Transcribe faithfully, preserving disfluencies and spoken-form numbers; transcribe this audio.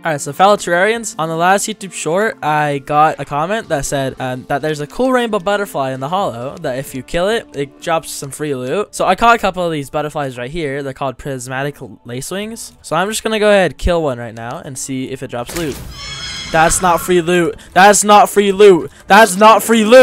Alright, so fellow Terrarians, on the last YouTube short, I got a comment that said um, that there's a cool rainbow butterfly in the hollow that if you kill it, it drops some free loot. So I caught a couple of these butterflies right here. They're called Prismatic Lacewings. So I'm just gonna go ahead, kill one right now, and see if it drops loot. That's not free loot. That's not free loot. That's not free loot.